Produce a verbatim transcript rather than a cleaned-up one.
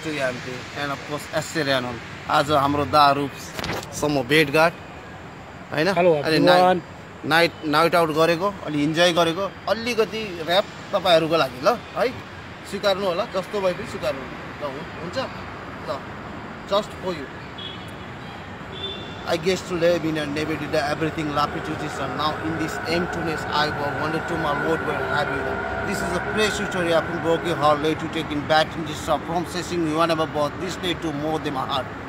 to M P, and of course S A Raynon. आज हाम्रो दा Rups सम्म भेटघाट हैन अनि नाइट नाइट नाइट आउट गरेको अलि इन्जोय गरेको अलिकति र्याप तपाईहरुको लागि ल है स्वीकार्नु होला जस्तो भए पनि स्वीकार्नु ल हुन्छ ल just for you. I guess today we never did everything lapitudes and now in this emptiness I wanted to my Lord where have you done. This is a place story of broken heart late to taking back in this from sessing you never bought this day to more than my heart.